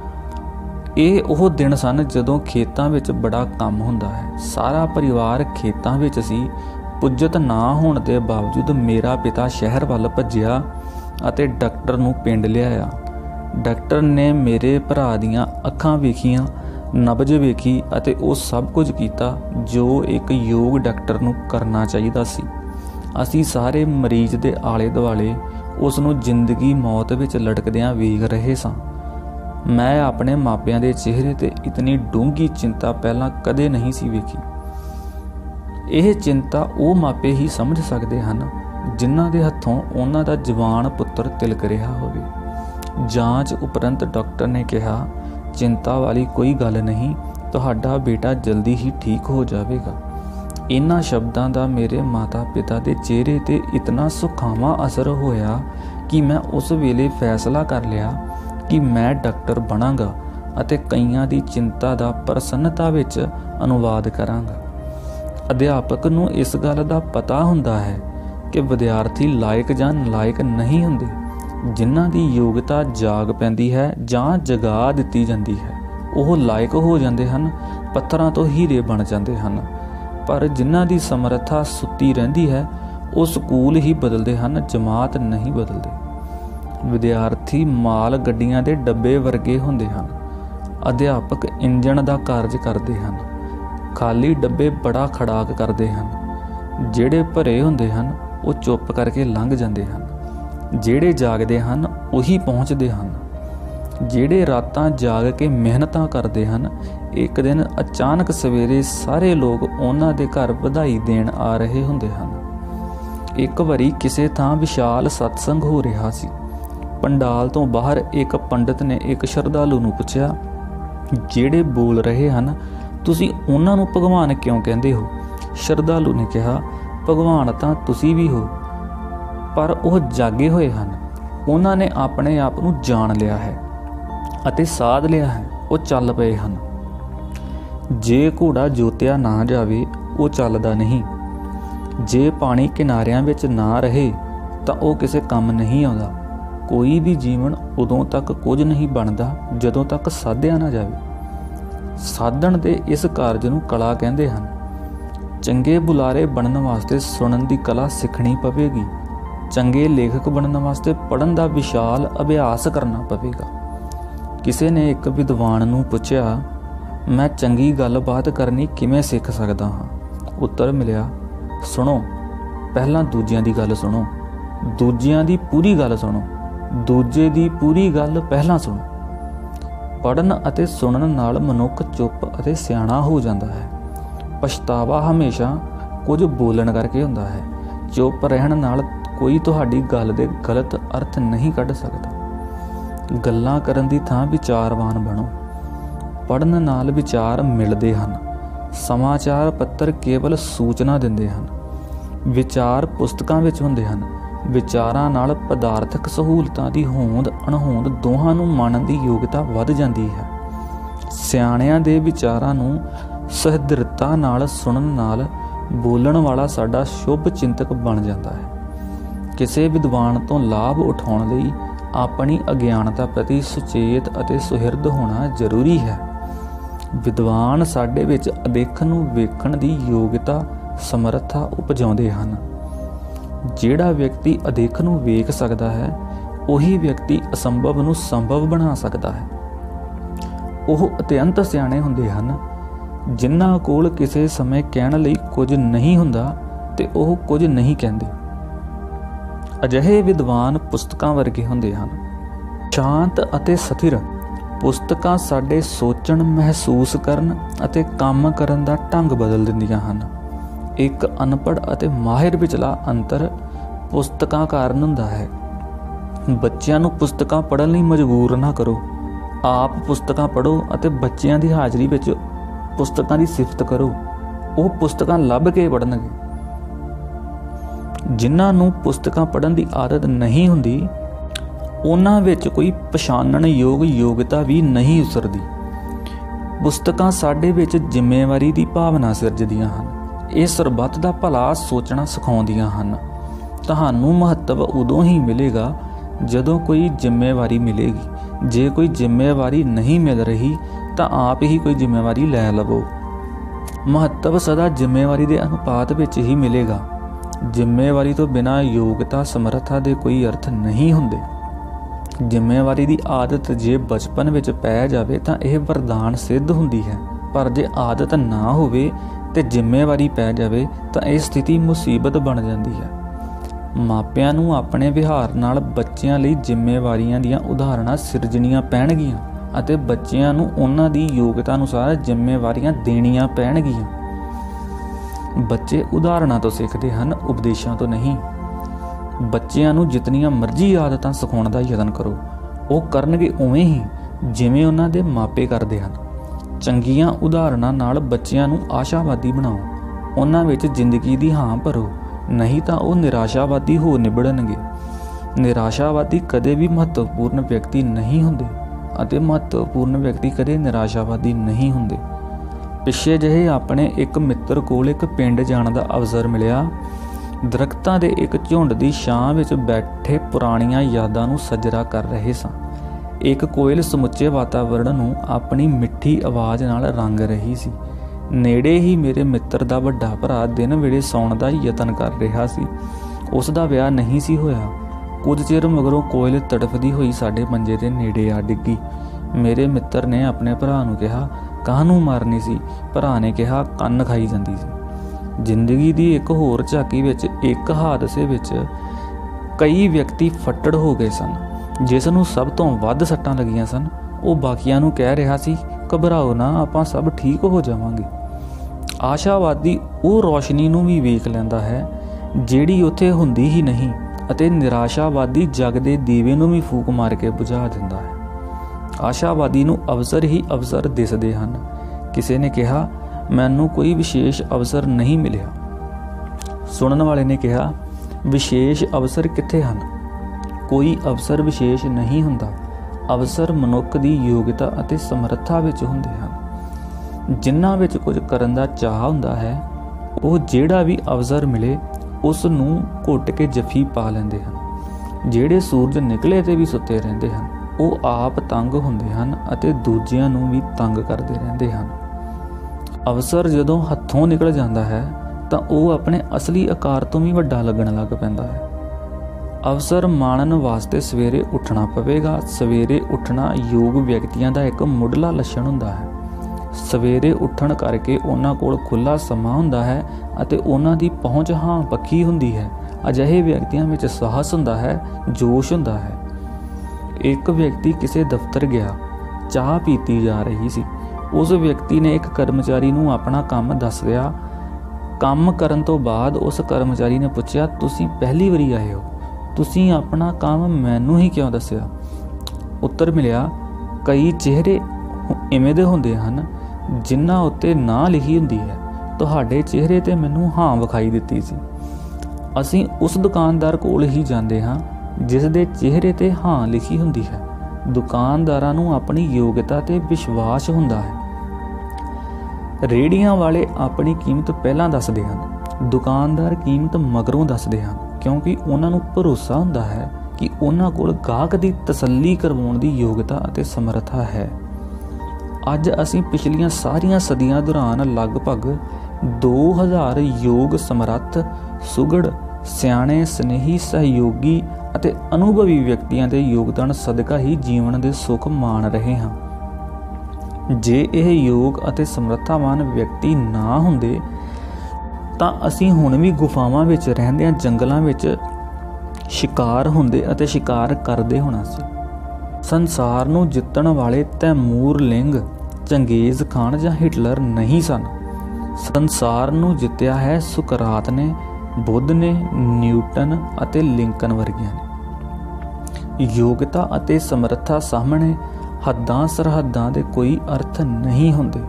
ਇਹ ਉਹ ਦਿਨ ਸਨ ਜਦੋਂ ਖੇਤਾਂ ਵਿੱਚ ਬੜਾ ਕੰਮ ਹੁੰਦਾ ਹੈ। ਸਾਰਾ ਪਰਿਵਾਰ ਖੇਤਾਂ ਵਿੱਚ ਸੀ। ਪੁੱਜਤ ਨਾ ਹੋਣ ਦੇ ਬਾਵਜੂਦ ਮੇਰਾ ਪਿਤਾ ਸ਼ਹਿਰ ਵੱਲ ਭੱਜਿਆ ਅਤੇ ਡਾਕਟਰ ਨੂੰ ਪਿੰਡ ਲਿਆਇਆ। ਡਾਕਟਰ ਨੇ ਮੇਰੇ ਭਰਾ ਦੀਆਂ ਅੱਖਾਂ ਵੇਖੀਆਂ, ਨਬਜ਼ ਵੇਖੀ ਅਤੇ ਉਹ ਸਭ ਕੁਝ ਕੀਤਾ ਜੋ ਇੱਕ ਯੋਗ ਡਾਕਟਰ ਨੂੰ ਕਰਨਾ ਚਾਹੀਦਾ ਸੀ। ਅਸੀਂ ਸਾਰੇ ਮਰੀਜ਼ ਦੇ ਆਲੇ ਦੁਆਲੇ ਉਸ ਨੂੰ ਜ਼ਿੰਦਗੀ ਮੌਤ ਵਿੱਚ ਲਟਕਦਿਆਂ ਵੇਖ ਰਹੇ ਸਾਂ। ਮੈਂ ਆਪਣੇ ਮਾਪਿਆਂ ਦੇ ਚਿਹਰੇ ਤੇ ਇਤਨੀ ਡੂੰਘੀ ਚਿੰਤਾ ਪਹਿਲਾਂ ਕਦੇ ਨਹੀਂ ਸੀ ਵੇਖੀ। ਇਹ ਚਿੰਤਾ ਉਹ ਮਾਪੇ ਹੀ ਸਮਝ ਸਕਦੇ ਹਨ ਜਿਨ੍ਹਾਂ ਦੇ ਹੱਥੋਂ ਉਹਨਾਂ ਦਾ ਜਵਾਨ ਪੁੱਤਰ ਤਿਲਕ ਰਿਹਾ ਹੋਵੇ। ਜਾਂਚ ਉਪਰੰਤ ਡਾਕਟਰ ਨੇ ਕਿਹਾ, ਚਿੰਤਾ ਵਾਲੀ ਕੋਈ ਗੱਲ ਨਹੀਂ, ਤੁਹਾਡਾ ਬੇਟਾ ਜਲਦੀ ਹੀ ਠੀਕ ਹੋ ਜਾਵੇਗਾ। ਇਹਨਾਂ ਸ਼ਬਦਾਂ ਦਾ ਮੇਰੇ ਮਾਤਾ ਪਿਤਾ ਦੇ ਚਿਹਰੇ ਤੇ ਇਤਨਾ ਸੁਖਾਵਾਂ ਅਸਰ ਹੋਇਆ ਕਿ ਮੈਂ ਉਸ ਵੇਲੇ ਫੈਸਲਾ ਕਰ ਲਿਆ ਕਿ ਮੈਂ ਡਾਕਟਰ ਬਣਾਂਗਾ ਅਤੇ ਕਈਆਂ ਦੀ ਚਿੰਤਾ ਦਾ ਪ੍ਰਸੰਨਤਾ ਵਿੱਚ ਅਨੁਵਾਦ ਕਰਾਂਗਾ। ਅਧਿਆਪਕ ਨੂੰ ਇਸ ਗੱਲ ਦਾ ਪਤਾ ਹੁੰਦਾ ਹੈ ਕਿ ਵਿਦਿਆਰਥੀ ਲਾਇਕ ਜਾਂ ਨਲਾਇਕ ਨਹੀਂ ਹੁੰਦੇ। ਜਿਨ੍ਹਾਂ ਦੀ ਯੋਗਤਾ ਜਾਗ ਪੈਂਦੀ ਹੈ ਜਾਂ ਜਗਾ ਦਿੱਤੀ ਜਾਂਦੀ ਹੈ, ਉਹ ਲਾਇਕ ਹੋ ਜਾਂਦੇ ਹਨ, ਪੱਥਰਾਂ ਤੋਂ ਹੀਰੇ ਬਣ ਜਾਂਦੇ ਹਨ। ਪਰ ਜਿਨ੍ਹਾਂ ਦੀ ਸਮਰੱਥਾ ਸੁੱਤੀ ਰਹਿੰਦੀ ਹੈ, ਉਹ ਸਕੂਲ ਹੀ ਬਦਲਦੇ ਹਨ, ਜਮਾਤ ਨਹੀਂ ਬਦਲਦੇ। ਵਿਦਿਆਰਥੀ ਮਾਲ ਗੱਡੀਆਂ ਦੇ ਡੱਬੇ ਵਰਗੇ ਹੁੰਦੇ ਹਨ। ਅਧਿਆਪਕ ਇੰਜਣ ਦਾ ਕਾਰਜ ਕਰਦੇ ਹਨ। ਖਾਲੀ ਡੱਬੇ ਬੜਾ ਖੜਾਕ ਕਰਦੇ ਹਨ। ਜਿਹੜੇ ਭਰੇ ਹੁੰਦੇ ਹਨ ਉਹ ਚੁੱਪ ਕਰਕੇ ਲੰਘ ਜਾਂਦੇ ਹਨ। ਜਿਹੜੇ ਜਾਗਦੇ ਹਨ ਉਹੀ ਪਹੁੰਚਦੇ ਹਨ। ਜਿਹੜੇ ਰਾਤਾਂ ਜਾਗ ਕੇ ਮਿਹਨਤਾਂ ਕਰਦੇ ਹਨ, ਇੱਕ ਦਿਨ ਅਚਾਨਕ ਸਵੇਰੇ ਸਾਰੇ ਲੋਕ ਉਹਨਾਂ ਦੇ ਘਰ ਵਧਾਈ ਦੇਣ ਆ ਰਹੇ ਹੁੰਦੇ ਹਨ। ਇੱਕ ਵਾਰੀ ਕਿਸੇ ਥਾਂ ਵਿਸ਼ਾਲ ਸਤਸੰਗ ਹੋ ਰਿਹਾ ਸੀ। ਪੰਡਾਲ ਤੋਂ ਬਾਹਰ ਇੱਕ ਪੰਡਿਤ ਨੇ ਇੱਕ ਸ਼ਰਧਾਲੂ ਨੂੰ ਪੁੱਛਿਆ, ਜਿਹੜੇ ਬੋਲ ਰਹੇ ਹਨ, ਤੁਸੀਂ ਉਹਨਾਂ ਨੂੰ ਭਗਵਾਨ ਕਿਉਂ ਕਹਿੰਦੇ ਹੋ? ਸ਼ਰਧਾਲੂ ਨੇ ਕਿਹਾ, ਭਗਵਾਨ ਤਾਂ ਤੁਸੀਂ ਵੀ ਹੋ, ਪਰ ਉਹ ਜਾਗੇ ਹੋਏ ਹਨ। ਉਹਨਾਂ ਨੇ ਆਪਣੇ ਆਪ ਨੂੰ ਜਾਣ ਲਿਆ ਹੈ ਅਤੇ ਸਾਧ ਲਿਆ ਹੈ, ਉਹ ਚੱਲ ਪਏ ਹਨ। ਜੇ ਘੋੜਾ ਜੋਤਿਆ ਨਾ ਜਾਵੇ ਉਹ ਚੱਲਦਾ ਨਹੀਂ। ਜੇ ਪਾਣੀ ਕਿਨਾਰਿਆਂ ਵਿੱਚ ਨਾ ਰਹੇ ਤਾਂ ਉਹ ਕਿਸੇ ਕੰਮ ਨਹੀਂ ਆਉਂਦਾ। ਕੋਈ ਵੀ ਜੀਵਨ ਉਦੋਂ ਤੱਕ ਕੁਝ ਨਹੀਂ ਬਣਦਾ ਜਦੋਂ ਤੱਕ ਸਾਧਿਆ ਨਾ ਜਾਵੇ। ਸਾਧਣ ਦੇ ਇਸ ਕਾਰਜ ਨੂੰ ਕਲਾ ਕਹਿੰਦੇ ਹਨ। ਚੰਗੇ ਬੁਲਾਰੇ ਬਣਨ ਵਾਸਤੇ ਸੁਣਨ ਦੀ ਕਲਾ ਸਿੱਖਣੀ ਪਵੇਗੀ। ਚੰਗੇ ਲੇਖਕ ਬਣਨ ਵਾਸਤੇ ਪੜ੍ਹਨ ਦਾ ਵਿਸ਼ਾਲ ਅਭਿਆਸ ਕਰਨਾ ਪਵੇਗਾ। ਕਿਸੇ ਨੇ ਇੱਕ ਵਿਦਵਾਨ ਨੂੰ ਪੁੱਛਿਆ, ਮੈਂ ਚੰਗੀ ਗੱਲਬਾਤ ਕਰਨੀ ਕਿਵੇਂ ਸਿੱਖ ਸਕਦਾ ਹਾਂ? ਉੱਤਰ ਮਿਲਿਆ, ਸੁਣੋ, ਪਹਿਲਾਂ ਦੂਜਿਆਂ ਦੀ ਗੱਲ ਸੁਣੋ, ਦੂਜਿਆਂ ਦੀ ਪੂਰੀ ਗੱਲ ਸੁਣੋ, ਦੂਜੇ ਦੀ ਪੂਰੀ ਗੱਲ ਪਹਿਲਾਂ ਸੁਣੋ। ਪੜ੍ਹਨ ਅਤੇ ਸੁਣਨ ਨਾਲ ਮਨੁੱਖ ਚੁੱਪ ਅਤੇ ਸਿਆਣਾ ਹੋ ਜਾਂਦਾ ਹੈ। ਪਛਤਾਵਾ ਹਮੇਸ਼ਾ ਕੁਝ ਬੋਲਣ ਕਰਕੇ ਹੁੰਦਾ ਹੈ। ਚੁੱਪ ਰਹਿਣ ਨਾਲ ਕੋਈ ਤੁਹਾਡੀ ਗੱਲ ਦੇ ਗਲਤ ਅਰਥ ਨਹੀਂ ਕੱਢ ਸਕਦਾ। ਗੱਲਾਂ ਕਰਨ ਦੀ ਥਾਂ ਵਿਚਾਰਵਾਨ ਬਣੋ। ਪੜ੍ਹਨ ਨਾਲ ਵਿਚਾਰ ਮਿਲਦੇ ਹਨ। ਸਮਾਚਾਰ ਪੱਤਰ ਕੇਵਲ ਸੂਚਨਾ ਦਿੰਦੇ ਹਨ। ਵਿਚਾਰ ਪੁਸਤਕਾਂ ਵਿੱਚ ਹੁੰਦੇ ਹਨ। ਵਿਚਾਰਾਂ ਨਾਲ ਪਦਾਰਥਕ ਸਹੂਲਤਾਂ ਦੀ ਹੋਂਦ ਅਣਹੋਂਦ ਦੋਹਾਂ ਨੂੰ ਮੰਨਣ ਦੀ ਯੋਗਤਾ ਵੱਧ ਜਾਂਦੀ ਹੈ। ਸਿਆਣਿਆਂ ਦੇ ਵਿਚਾਰਾਂ ਨੂੰ ਸਹਿਦਰਤਾ ਨਾਲ ਸੁਣਨ ਨਾਲ ਬੋਲਣ ਵਾਲਾ ਸਾਡਾ ਸ਼ੁਭ ਚਿੰਤਕ ਬਣ ਜਾਂਦਾ ਹੈ। ਕਿਸੇ ਵਿਦਵਾਨ ਤੋਂ ਲਾਭ ਉਠਾਉਣ ਲਈ ਆਪਣੀ ਅਗਿਆਨਤਾ ਪ੍ਰਤੀ ਸੁਚੇਤ ਅਤੇ ਸੁਹਿਰਦ ਹੋਣਾ ਜ਼ਰੂਰੀ ਹੈ। ਵਿਦਵਾਨ ਸਾਡੇ ਵਿੱਚ ਅਦੇਖ ਨੂੰ ਵੇਖਣ ਦੀ ਯੋਗਤਾ ਸਮਰੱਥਾ ਉਪਜਾਉਂਦੇ ਹਨ। ਜਿਹੜਾ ਵਿਅਕਤੀ ਅਦੇਖ ਨੂੰ ਵੇਖ ਸਕਦਾ ਹੈ, ਉਹੀ ਵਿਅਕਤੀ ਅਸੰਭਵ ਨੂੰ ਸੰਭਵ ਬਣਾ ਸਕਦਾ ਹੈ। ਉਹ ਅਤਿਅੰਤ ਸਿਆਣੇ ਹੁੰਦੇ ਹਨ। ਜਿਨ੍ਹਾਂ ਕੋਲ ਕਿਸੇ ਸਮੇਂ ਕਹਿਣ ਲਈ ਕੁਝ ਨਹੀਂ ਹੁੰਦਾ ਤੇ ਉਹ ਕੁਝ ਨਹੀਂ ਕਹਿੰਦੇ। ਅਜਿਹੇ ਵਿਦਵਾਨ ਪੁਸਤਕਾਂ ਵਰਗੇ ਹੁੰਦੇ ਹਨ। ਸ਼ਾਂਤ ਅਤੇ ਸਥਿਰ ਪੁਸਤਕਾਂ ਸਾਡੇ ਸੋਚਣ, ਮਹਿਸੂਸ ਕਰਨ ਅਤੇ ਕੰਮ ਕਰਨ ਦਾ ਢੰਗ ਬਦਲ ਦਿੰਦੀਆਂ ਹਨ। ਇੱਕ ਅਨਪੜ੍ਹ ਅਤੇ ਮਾਹਿਰ ਵਿਚਲਾ ਅੰਤਰ ਪੁਸਤਕਾਂ ਕਾਰਨ ਹੁੰਦਾ ਹੈ। ਬੱਚਿਆਂ ਨੂੰ ਪੁਸਤਕਾਂ ਪੜ੍ਹਨ ਲਈ ਮਜਬੂਰ ਨਾ ਕਰੋ। ਆਪ ਪੁਸਤਕਾਂ ਪੜ੍ਹੋ ਅਤੇ ਬੱਚਿਆਂ ਦੀ ਹਾਜ਼ਰੀ ਵਿੱਚ ਪੁਸਤਕਾਂ ਦੀ ਸਿਫਤ ਕਰੋ। ਉਹ ਪੁਸਤਕਾਂ ਲੱਭ ਕੇ ਪੜ੍ਹਨਗੇ। ਜਿਨ੍ਹਾਂ ਨੂੰ ਪੁਸਤਕਾਂ ਪੜ੍ਹਨ ਦੀ ਆਦਤ ਨਹੀਂ ਹੁੰਦੀ, ਉਹਨਾਂ ਵਿੱਚ ਕੋਈ ਪਛਾਣਨ ਯੋਗ ਯੋਗਤਾ ਵੀ ਨਹੀਂ ਉਸਰਦੀ। ਪੁਸਤਕਾਂ ਸਾਡੇ ਵਿੱਚ ਜ਼ਿੰਮੇਵਾਰੀ ਦੀ ਭਾਵਨਾ ਸਿਰਜਦੀਆਂ ਹਨ। ਇਹ ਸਰਬੱਤ ਦਾ ਭਲਾ ਸੋਚਣਾ ਸਿਖਾਉਂਦੀਆਂ ਹਨ। ਤੁਹਾਨੂੰ ਮਹੱਤਵ ਉਦੋਂ ਹੀ ਮਿਲੇਗਾ ਜਦੋਂ ਕੋਈ ਜ਼ਿੰਮੇਵਾਰੀ ਮਿਲੇਗੀ। ਜੇ ਕੋਈ ਜ਼ਿੰਮੇਵਾਰੀ ਨਹੀਂ ਮਿਲ ਰਹੀ ਤਾਂ ਆਪ ਹੀ ਕੋਈ ਜ਼ਿੰਮੇਵਾਰੀ ਲੈ ਲਵੋ। ਮਹੱਤਵ ਸਦਾ ਜ਼ਿੰਮੇਵਾਰੀ ਦੇ ਅਨੁਪਾਤ ਵਿੱਚ ਹੀ ਮਿਲੇਗਾ। ਜ਼ਿੰਮੇਵਾਰੀ ਤੋਂ ਬਿਨਾਂ ਯੋਗਤਾ ਸਮਰੱਥਾ ਦੇ ਕੋਈ ਅਰਥ ਨਹੀਂ ਹੁੰਦੇ। ਜ਼ਿੰਮੇਵਾਰੀ ਦੀ ਆਦਤ ਜੇ ਬਚਪਨ ਵਿੱਚ ਪੈ ਜਾਵੇ ਤਾਂ ਇਹ ਵਰਦਾਨ ਸਿੱਧ ਹੁੰਦੀ ਹੈ, ਪਰ ਜੇ ਆਦਤ ਨਾ ਹੋਵੇ ਤੇ ਜ਼ਿੰਮੇਵਾਰੀ ਪੈ ਜਾਵੇ ਤਾਂ ਇਹ ਸਥਿਤੀ ਮੁਸੀਬਤ ਬਣ ਜਾਂਦੀ ਹੈ। ਮਾਪਿਆਂ ਨੂੰ ਆਪਣੇ ਵਿਹਾਰ ਨਾਲ ਬੱਚਿਆਂ ਲਈ ਜ਼ਿੰਮੇਵਾਰੀਆਂ ਦੀਆਂ ਉਦਾਹਰਣਾਂ ਸਿਰਜਣੀਆਂ ਪੈਣਗੀਆਂ ਅਤੇ ਬੱਚਿਆਂ ਨੂੰ ਉਹਨਾਂ ਦੀ ਯੋਗਤਾ ਅਨੁਸਾਰ ਜ਼ਿੰਮੇਵਾਰੀਆਂ ਦੇਣੀਆਂ ਪੈਣਗੀਆਂ। ਬੱਚੇ ਉਦਾਹਰਣਾਂ ਤੋਂ ਸਿੱਖਦੇ ਹਨ, ਉਪਦੇਸ਼ਾਂ ਤੋਂ ਨਹੀਂ। ਬੱਚਿਆਂ ਨੂੰ ਜਿਤਨੀਆਂ ਮਰਜ਼ੀ ਆਦਤਾਂ ਸਿਖਾਉਣ ਦਾ ਯਤਨ ਕਰੋ, ਉਹ ਕਰਨਗੇ ਉਵੇਂ ਹੀ ਜਿਵੇਂ ਉਹਨਾਂ ਦੇ ਮਾਪੇ ਕਰਦੇ ਹਨ। ਚੰਗੀਆਂ ਉਦਾਹਰਣਾਂ ਨਾਲ ਬੱਚਿਆਂ ਨੂੰ ਆਸ਼ਾਵਾਦੀ ਬਣਾਓ। ਉਹਨਾਂ ਵਿੱਚ ਜ਼ਿੰਦਗੀ ਦੀ ਹਾਂ ਭਰੋ, ਨਹੀਂ ਤਾਂ ਉਹ ਨਿਰਾਸ਼ਾਵਾਦੀ ਹੋ ਨਿਬੜਨਗੇ। ਨਿਰਾਸ਼ਾਵਾਦੀ ਕਦੇ ਵੀ ਮਹੱਤਵਪੂਰਨ ਵਿਅਕਤੀ ਨਹੀਂ ਹੁੰਦੇ ਅਤੇ ਮਹੱਤਵਪੂਰਨ ਵਿਅਕਤੀ ਕਦੇ ਨਿਰਾਸ਼ਾਵਾਦੀ ਨਹੀਂ ਹੁੰਦੇ। ਪਿੱਛੇ ਜਿਹੇ ਆਪਣੇ ਇੱਕ ਮਿੱਤਰ ਕੋਲ ਇੱਕ ਪਿੰਡ ਜਾਣ ਦਾ ਅਵਸਰ ਮਿਲਿਆ। ਦਰਖਤਾਂ ਦੇ ਇੱਕ ਝੁੰਡ ਦੀ ਛਾਂ ਵਿੱਚ ਬੈਠੇ ਪੁਰਾਣੀਆਂ ਯਾਦਾਂ ਨੂੰ ਸਜਰਾ ਕਰ ਰਹੇ ਸਾਂ। ਇੱਕ ਕੋਇਲ ਸਮੁੱਚੇ ਵਾਤਾਵਰਣ ਨੂੰ ਆਪਣੀ ਮਿੱਠੀ ਆਵਾਜ਼ ਨਾਲ ਰੰਗ ਰਹੀ ਸੀ। ਨੇੜੇ ਹੀ ਮੇਰੇ ਮਿੱਤਰ ਦਾ ਵੱਡਾ ਭਰਾ ਦਿਨ ਵੇਲੇ ਸੌਣ ਦਾ ਯਤਨ ਕਰ ਰਿਹਾ ਸੀ। ਉਸ ਦਾ ਵਿਆਹ ਨਹੀਂ ਸੀ ਹੋਇਆ। ਕੁਝ ਚਿਰ ਮਗਰੋਂ ਕੋਇਲ ਤੜਫਦੀ ਹੋਈ ਸਾਡੇ ਮੰਜੇ ਦੇ ਨੇੜੇ ਆ ਡਿੱਗੀ। ਮੇਰੇ ਮਿੱਤਰ ਨੇ ਆਪਣੇ ਭਰਾ ਨੂੰ ਕਿਹਾ, ਕਾਹਨੂੰ ਮਾਰਨੀ ਸੀ? ਭਰਾ ਨੇ ਕਿਹਾ, ਕੰਨ ਖਾਈ ਜਾਂਦੀ ਸੀ। ਜ਼ਿੰਦਗੀ ਦੀ ਇੱਕ ਹੋਰ ਝਾਕੀ ਵਿੱਚ ਇੱਕ ਹਾਦਸੇ ਵਿੱਚ कई व्यक्ति फट्टड़ हो गए सन। जिस नूं सब तो वध सट्टां लगियां सन ਉਹ ਬਾਕੀਆਂ ਨੂੰ ਕਹਿ ਰਿਹਾ ਸੀ, ਘਬਰਾਓ ਨਾ, ਆਪਾਂ ਸਭ ਠੀਕ ਹੋ ਜਾਵਾਂਗੇ। ਆਸ਼ਾਵਾਦੀ ਉਹ ਰੌਸ਼ਨੀ ਨੂੰ ਵੀ ਵੇਖ ਲੈਂਦਾ ਹੈ ਜਿਹੜੀ ਉੱਥੇ ਹੁੰਦੀ ਹੀ ਨਹੀਂ, ਅਤੇ ਨਿਰਾਸ਼ਾਵਾਦੀ ਜਗ ਦੇ ਦੀਵੇ ਨੂੰ ਵੀ ਫੂਕ ਮਾਰ ਕੇ ਬੁਝਾ ਦਿੰਦਾ ਹੈ। ਆਸ਼ਾਵਾਦੀ ਨੂੰ ਅਵਸਰ ਹੀ ਅਵਸਰ ਦਿਸਦੇ ਹਨ। ਕਿਸੇ ਨੇ ਕਿਹਾ, ਮੈਨੂੰ ਕੋਈ ਵਿਸ਼ੇਸ਼ ਅਵਸਰ ਨਹੀਂ ਮਿਲਿਆ। ਸੁਣਨ ਵਾਲੇ ਨੇ ਕਿਹਾ, ਵਿਸ਼ੇਸ਼ ਅਵਸਰ ਕਿੱਥੇ ਹਨ? ਕੋਈ ਅਵਸਰ ਵਿਸ਼ੇਸ਼ ਨਹੀਂ ਹੁੰਦਾ। ਅਵਸਰ ਮਨੁੱਖ ਦੀ ਯੋਗਤਾ ਅਤੇ ਸਮਰੱਥਾ ਵਿੱਚ ਹੁੰਦੇ ਹਨ। ਜਿਨ੍ਹਾਂ ਵਿੱਚ ਕੁਝ ਕਰਨ ਦਾ ਚਾਅ ਹੁੰਦਾ ਹੈ, ਉਹ ਜਿਹੜਾ ਵੀ ਅਵਸਰ ਮਿਲੇ ਉਸ ਨੂੰ ਘੁੱਟ ਕੇ ਜੱਫੀ ਪਾ ਲੈਂਦੇ ਹਨ। ਜਿਹੜੇ ਸੂਰਜ ਨਿਕਲੇ ਤੇ ਵੀ ਸੁੱਤੇ ਰਹਿੰਦੇ ਹਨ, ਉਹ ਆਪ ਤੰਗ ਹੁੰਦੇ ਹਨ ਅਤੇ ਦੂਜਿਆਂ ਨੂੰ ਵੀ ਤੰਗ ਕਰਦੇ ਰਹਿੰਦੇ ਹਨ। ਅਵਸਰ ਜਦੋਂ ਹੱਥੋਂ ਨਿਕਲ ਜਾਂਦਾ ਹੈ ਤਾਂ ਉਹ ਆਪਣੇ ਅਸਲੀ ਆਕਾਰ ਤੋਂ ਵੀ ਵੱਡਾ ਲੱਗਣ ਲੱਗ ਪੈਂਦਾ ਹੈ। ਅਵਸਰ ਮਾਣਨ ਵਾਸਤੇ ਸਵੇਰੇ ਉੱਠਣਾ ਪਵੇਗਾ। ਸਵੇਰੇ ਉੱਠਣਾ ਯੋਗ ਵਿਅਕਤੀਆਂ ਦਾ ਇੱਕ ਮੁੱਢਲਾ ਲੱਛਣ ਹੁੰਦਾ ਹੈ। ਸਵੇਰੇ ਉੱਠਣ ਕਰਕੇ ਉਹਨਾਂ ਕੋਲ ਖੁੱਲ੍ਹਾ ਸਮਾਂ ਹੁੰਦਾ ਹੈ ਅਤੇ ਉਹਨਾਂ ਦੀ ਪਹੁੰਚ ਹਾਂ ਪੱਕੀ ਹੁੰਦੀ ਹੈ। ਅਜਿਹੇ ਵਿਅਕਤੀਆਂ ਵਿੱਚ ਸਾਹਸ ਹੁੰਦਾ ਹੈ, ਜੋਸ਼ ਹੁੰਦਾ ਹੈ। ਇੱਕ ਵਿਅਕਤੀ ਕਿਸੇ ਦਫ਼ਤਰ ਗਿਆ, ਚਾਹ ਪੀਤੀ ਜਾ ਰਹੀ ਸੀ। ਉਸ ਵਿਅਕਤੀ ਨੇ ਇੱਕ ਕਰਮਚਾਰੀ ਨੂੰ ਆਪਣਾ ਕੰਮ ਦੱਸਿਆ। ਕੰਮ ਕਰਨ ਤੋਂ ਬਾਅਦ ਉਸ ਕਰਮਚਾਰੀ ਨੇ ਪੁੱਛਿਆ, ਤੁਸੀਂ ਪਹਿਲੀ ਵਾਰੀ ਆਏ ਹੋ, ਤੁਸੀਂ ਆਪਣਾ ਕੰਮ ਮੈਨੂੰ ਹੀ ਕਿਉਂ ਦੱਸਿਆ? ਉੱਤਰ ਮਿਲਿਆ, ਕਈ ਚਿਹਰੇ ਇਵੇਂ ਦੇ ਹੁੰਦੇ ਹਨ ਜਿਨ੍ਹਾਂ ਉੱਤੇ ਨਾ ਲਿਖੀ ਹੁੰਦੀ ਹੈ। ਤੁਹਾਡੇ ਚਿਹਰੇ 'ਤੇ ਮੈਨੂੰ ਹਾਂ ਵਿਖਾਈ ਦਿੱਤੀ ਸੀ। ਅਸੀਂ ਉਸ ਦੁਕਾਨਦਾਰ ਕੋਲ ਹੀ ਜਾਂਦੇ ਹਾਂ ਜਿਸ ਦੇ ਚਿਹਰੇ 'ਤੇ ਹਾਂ ਲਿਖੀ ਹੁੰਦੀ ਹੈ। ਦੁਕਾਨਦਾਰਾਂ ਨੂੰ ਆਪਣੀ ਯੋਗਤਾ 'ਤੇ ਵਿਸ਼ਵਾਸ ਹੁੰਦਾ ਹੈ। ਰੇਹੜੀਆਂ ਵਾਲੇ ਆਪਣੀ ਕੀਮਤ ਪਹਿਲਾਂ ਦੱਸਦੇ ਹਨ, ਦੁਕਾਨਦਾਰ ਕੀਮਤ ਮਗਰੋਂ ਦੱਸਦੇ ਹਨ, ਕਿਉਂਕਿ ਉਹਨਾਂ ਨੂੰ ਭਰੋਸਾ ਹੁੰਦਾ ਹੈ ਕਿ ਉਹਨਾਂ ਕੋਲ ਗਾਹਕ ਦੀ ਤਸੱਲੀ ਕਰਵਾਉਣ ਦੀ ਯੋਗਤਾ ਅਤੇ ਸਮਰੱਥਾ ਹੈ। ਅੱਜ ਅਸੀਂ ਪਿਛਲੀਆਂ ਸਾਰੀਆਂ ਸਦੀਆਂ ਦੌਰਾਨ ਲਗਭਗ 2000 ਯੋਗ ਸਮਰੱਥ, ਸੁਘੜ, ਸਿਆਣੇ, ਸਨੇਹੀ, ਸਹਿਯੋਗੀ ਅਤੇ ਅਨੁਭਵੀ ਵਿਅਕਤੀਆਂ ਦੇ ਯੋਗਦਾਨ ਸਦਕਾ ਹੀ ਜੀਵਨ ਦੇ ਸੁੱਖ ਮਾਣ ਰਹੇ ਹਾਂ। ਜੇ ਇਹ ਯੋਗ ਅਤੇ ਸਮਰੱਥਾਵਾਨ ਵਿਅਕਤੀ ਨਾ ਹੁੰਦੇ ਤਾਂ ਅਸੀਂ ਹੁਣ ਵੀ ਗੁਫਾਵਾਂ ਵਿੱਚ ਰਹਿੰਦਿਆਂ ਜੰਗਲਾਂ ਵਿੱਚ ਸ਼ਿਕਾਰ ਹੁੰਦੇ ਅਤੇ ਸ਼ਿਕਾਰ ਕਰਦੇ ਹੋਣਾ ਸੀ। ਸੰਸਾਰ ਨੂੰ ਜਿੱਤਣ ਵਾਲੇ ਤੈਮੂਰ ਲਿੰਗ, ਚੰਗੇਜ਼ ਖਾਨ ਜਾਂ ਹਿਟਲਰ ਨਹੀਂ ਸਨ। ਸੰਸਾਰ ਨੂੰ ਜਿੱਤਿਆ ਹੈ ਸੁਕਰਾਤ ਨੇ, ਬੁੱਧ ਨੇ, ਨਿਊਟਨ ਅਤੇ ਲਿੰਕਨ ਵਰਗਿਆਂ ਨੇ। ਯੋਗਤਾ ਅਤੇ ਸਮਰੱਥਾ ਸਾਹਮਣੇ ਹੱਦਾਂ ਸਰਹੱਦਾਂ ਦੇ ਕੋਈ ਅਰਥ ਨਹੀਂ ਹੁੰਦੇ।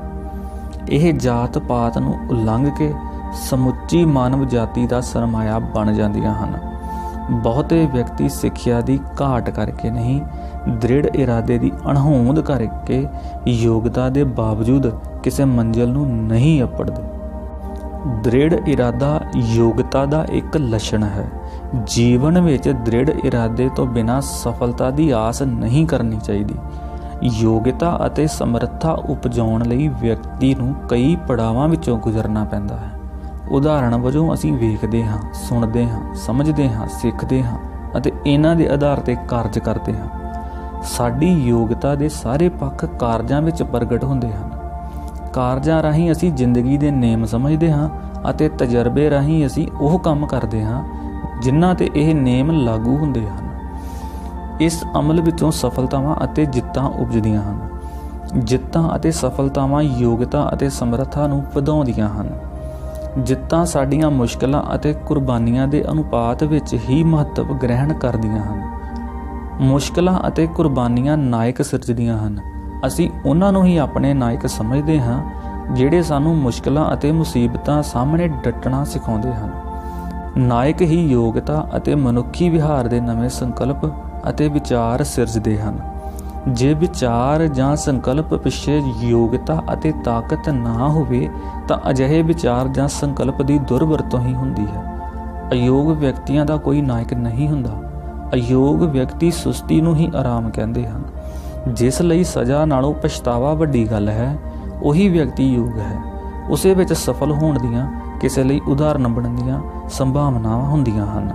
ਇਹ ਜਾਤ ਪਾਤ ਨੂੰ ਉਲੰਘ ਕੇ ਸਮੁੱਚੀ ਮਾਨਵ ਜਾਤੀ ਦਾ ਸਰਮਾਇਆ ਬਣ ਜਾਂਦੀਆਂ ਹਨ। ਬਹੁਤੇ ਵਿਅਕਤੀ ਸਿੱਖਿਆ ਦੀ ਘਾਟ ਕਰਕੇ ਨਹੀਂ, ਦ੍ਰਿੜ ਇਰਾਦੇ ਦੀ ਅਣਹੋਂਦ ਕਰਕੇ ਯੋਗਤਾ ਦੇ ਬਾਵਜੂਦ ਕਿਸੇ ਮੰਜ਼ਿਲ ਨੂੰ ਨਹੀਂ ਅੱਪੜਦੇ। ਦ੍ਰਿੜ ਇਰਾਦਾ ਯੋਗਤਾ ਦਾ ਇੱਕ ਲੱਛਣ ਹੈ। ਜੀਵਨ ਵਿੱਚ ਦ੍ਰਿੜ ਇਰਾਦੇ ਤੋਂ ਬਿਨਾਂ ਸਫਲਤਾ ਦੀ ਆਸ ਨਹੀਂ ਕਰਨੀ ਚਾਹੀਦੀ। ਯੋਗਤਾ ਅਤੇ ਸਮਰੱਥਾ ਉਪਜਾਉਣ ਲਈ ਵਿਅਕਤੀ ਨੂੰ ਕਈ ਪੜਾਵਾਂ ਵਿੱਚੋਂ ਗੁਜ਼ਰਨਾ ਪੈਂਦਾ ਹੈ। ਉਦਾਹਰਣ ਵਜੋਂ ਅਸੀਂ ਵੇਖਦੇ ਹਾਂ, ਸੁਣਦੇ ਹਾਂ, ਸਮਝਦੇ ਹਾਂ, ਸਿੱਖਦੇ ਹਾਂ ਅਤੇ ਇਹਨਾਂ ਦੇ ਆਧਾਰ 'ਤੇ ਕਾਰਜ ਕਰਦੇ ਹਾਂ। ਸਾਡੀ ਯੋਗਤਾ ਦੇ ਸਾਰੇ ਪੱਖ ਕਾਰਜਾਂ ਵਿੱਚ ਪ੍ਰਗਟ ਹੁੰਦੇ ਹਨ। ਕਾਰਜਾਂ ਰਾਹੀਂ ਅਸੀਂ ਜ਼ਿੰਦਗੀ ਦੇ ਨੇਮ ਸਮਝਦੇ ਹਾਂ ਅਤੇ ਤਜਰਬੇ ਰਾਹੀਂ ਅਸੀਂ ਉਹ ਕੰਮ ਕਰਦੇ ਹਾਂ ਜਿਨ੍ਹਾਂ 'ਤੇ ਇਹ ਨੇਮ ਲਾਗੂ ਹੁੰਦੇ ਹਨ। ਇਸ ਅਮਲ ਵਿੱਚੋਂ ਸਫਲਤਾਵਾਂ ਅਤੇ ਜਿੱਤਾਂ ਉਪਜਦੀਆਂ ਹਨ। ਜਿੱਤਾਂ ਅਤੇ ਸਫਲਤਾਵਾਂ ਯੋਗਤਾ ਅਤੇ ਸਮਰੱਥਾ ਨੂੰ ਵਧਾਉਂਦੀਆਂ ਹਨ। ਜਿੱਤਾਂ ਸਾਡੀਆਂ ਮੁਸ਼ਕਲਾਂ ਅਤੇ ਕੁਰਬਾਨੀਆਂ ਦੇ ਅਨੁਪਾਤ ਵਿੱਚ ਹੀ ਮਹੱਤਵ ਗ੍ਰਹਿਣ ਕਰਦੀਆਂ ਹਨ। ਮੁਸ਼ਕਲਾਂ ਅਤੇ ਕੁਰਬਾਨੀਆਂ ਨਾਇਕ ਸਿਰਜਦੀਆਂ ਹਨ। ਅਸੀਂ ਉਹਨਾਂ ਨੂੰ ਹੀ ਆਪਣੇ ਨਾਇਕ ਸਮਝਦੇ ਹਾਂ ਜਿਹੜੇ ਸਾਨੂੰ ਮੁਸ਼ਕਲਾਂ ਅਤੇ ਮੁਸੀਬਤਾਂ ਸਾਹਮਣੇ ਡਟਣਾ ਸਿਖਾਉਂਦੇ ਹਨ। ਨਾਇਕ ਹੀ ਯੋਗਤਾ ਅਤੇ ਮਨੁੱਖੀ ਵਿਹਾਰ ਦੇ ਨਵੇਂ ਸੰਕਲਪ ਅਤੇ ਵਿਚਾਰ ਸਿਰਜਦੇ ਹਨ। ਜੇ ਵਿਚਾਰ ਜਾਂ ਸੰਕਲਪ ਪਿੱਛੇ ਯੋਗਤਾ ਅਤੇ ਤਾਕਤ ਨਾ ਹੋਵੇ ਤਾਂ ਅਜਿਹੇ ਵਿਚਾਰ ਜਾਂ ਸੰਕਲਪ ਦੀ ਦੁਰਵਰਤੋਂ ਹੀ ਹੁੰਦੀ ਹੈ। ਅਯੋਗ ਵਿਅਕਤੀਆਂ ਦਾ ਕੋਈ ਨਾਇਕ ਨਹੀਂ ਹੁੰਦਾ। ਅਯੋਗ ਵਿਅਕਤੀ ਸੁਸਤੀ ਨੂੰ ਹੀ ਆਰਾਮ ਕਹਿੰਦੇ ਹਨ। ਜਿਸ ਲਈ ਸਜ਼ਾ ਨਾਲੋਂ ਪਛਤਾਵਾ ਵੱਡੀ ਗੱਲ ਹੈ, ਉਹੀ ਵਿਅਕਤੀ ਯੋਗ ਹੈ। ਉਸੇ ਵਿੱਚ ਸਫਲ ਹੋਣ ਦੀਆਂ ਕਿਸੇ ਲਈ ਉਦਾਹਰਨ ਬਣਨ ਦੀਆਂ ਸੰਭਾਵਨਾਵਾਂ ਹੁੰਦੀਆਂ ਹਨ।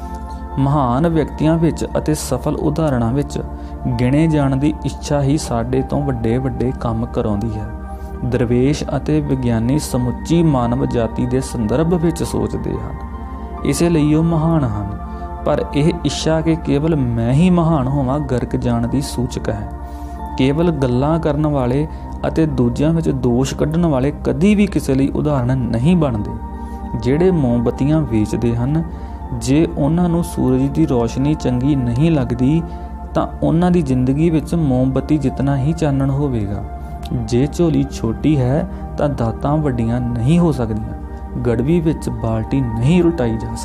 ਮਹਾਨ ਵਿਅਕਤੀਆਂ ਵਿੱਚ ਅਤੇ ਸਫਲ ਉਦਾਹਰਣਾਂ ਵਿੱਚ ਗਿਣੇ ਜਾਣ ਦੀ ਇੱਛਾ ਹੀ ਸਾਡੇ ਤੋਂ ਵੱਡੇ ਵੱਡੇ ਕੰਮ ਕਰਾਉਂਦੀ ਹੈ। ਦਰਵੇਸ਼ ਅਤੇ ਵਿਗਿਆਨੀ ਸਮੁੱਚੀ ਮਾਨਵ ਜਾਤੀ ਦੇ ਸੰਦਰਭ ਵਿੱਚ ਸੋਚਦੇ ਹਨ, ਇਸੇ ਲਈ ਉਹ ਮਹਾਨ ਹਨ। पर यह इच्छा कि केवल मैं ही महान होवां गर्क जाण दी सूचक है। केवल गल्लां करन वाले अते दूजिਆਂ ਵਿੱਚ ਦੋਸ਼ ਕੱਢਣ वाले कदी भी किसी ਲਈ उदाहरण नहीं ਬਣਦੇ। ਜਿਹੜੇ ਮੋਮਬੱਤੀਆਂ ਵੇਚਦੇ ਹਨ, ਜੇ ਉਹਨਾਂ ਨੂੰ ਸੂਰਜ ਦੀ ਰੋਸ਼ਨੀ ਚੰਗੀ ਨਹੀਂ ਲੱਗਦੀ ਤਾਂ ਉਹਨਾਂ ਦੀ ਜ਼ਿੰਦਗੀ ਵਿੱਚ ਮੋਮਬੱਤੀ ਜਿਤਨਾ ਹੀ ਚਾਨਣ ਹੋਵੇਗਾ। ਜੇ ਝੋਲੀ ਛੋਟੀ ਹੈ ਤਾਂ ਦਾਤਾਂ ਵੱਡੀਆਂ ਨਹੀਂ ਹੋ ਸਕਦੀਆਂ, ਗੜਵੀ ਵਿੱਚ ਬਾਲਟੀ ਨਹੀਂ ਉਲਟਾਈ ਜਾ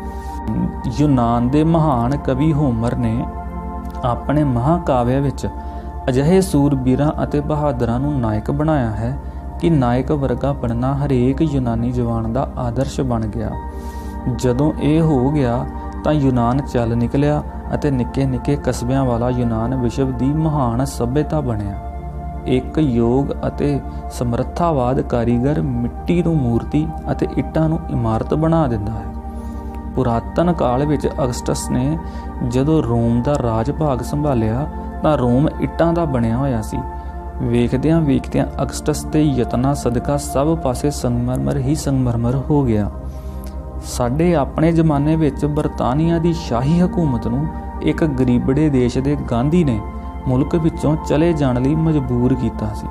ਸਕਦੀ। ਯੂਨਾਨ ਦੇ ਮਹਾਨ ਕਵੀ ਹੋਮਰ ਨੇ ਆਪਣੇ ਮਹਾਕਾਵਿ ਵਿੱਚ ਅਜਿਹੇ ਸੂਰਬੀਰਾਂ ਅਤੇ ਬਹਾਦਰਾਂ ਨੂੰ ਨਾਇਕ ਬਣਾਇਆ ਹੈ ਕਿ ਨਾਇਕ ਵਰਗਾ ਬਣਨਾ ਹਰੇਕ ਯੂਨਾਨੀ ਜਵਾਨ ਦਾ ਆਦਰਸ਼ ਬਣ ਗਿਆ। ਜਦੋਂ ਇਹ ਹੋ ਗਿਆ ਤਾਂ ਯੂਨਾਨ ਚੱਲ ਨਿਕਲਿਆ ਅਤੇ ਨਿੱਕੇ ਨਿੱਕੇ ਕਸਬਿਆਂ ਵਾਲਾ ਯੂਨਾਨ ਵਿਸ਼ਵ ਦੀ ਮਹਾਨ ਸੱਭਿਅਤਾ ਬਣਿਆ। ਇੱਕ ਯੋਗ ਅਤੇ ਸਮਰੱਥਾਵਾਦ ਕਾਰੀਗਰ ਮਿੱਟੀ ਨੂੰ ਮੂਰਤੀ ਅਤੇ ਇੱਟਾਂ ਨੂੰ ਇਮਾਰਤ ਬਣਾ ਦਿੰਦਾ ਹੈ। ਪੁਰਾਤਨ ਕਾਲ ਵਿੱਚ ਅਗਸਟਸ ਨੇ ਜਦੋਂ ਰੋਮ ਦਾ ਰਾਜ ਭਾਗ ਸੰਭਾਲਿਆ ਤਾਂ ਰੋਮ ਇੱਟਾਂ ਦਾ ਬਣਿਆ ਹੋਇਆ ਸੀ। ਵੇਖਦਿਆਂ ਵੇਖਦਿਆਂ ਅਗਸਟਸ ਦੇ ਯਤਨਾਂ ਸਦਕਾ ਸਭ ਪਾਸੇ ਸੰਗਮਰਮਰ ਹੀ ਸੰਗਮਰਮਰ ਹੋ ਗਿਆ। ਸਾਡੇ ਆਪਣੇ ਜ਼ਮਾਨੇ ਵਿੱਚ ਬਰਤਾਨੀਆ ਦੀ ਸ਼ਾਹੀ ਹਕੂਮਤ ਨੂੰ ਇੱਕ ਗਰੀਬੜੇ ਦੇਸ਼ ਦੇ ਗਾਂਧੀ ਨੇ ਮੁਲਕ ਵਿੱਚੋਂ ਚਲੇ ਜਾਣ ਲਈ ਮਜਬੂਰ ਕੀਤਾ ਸੀ।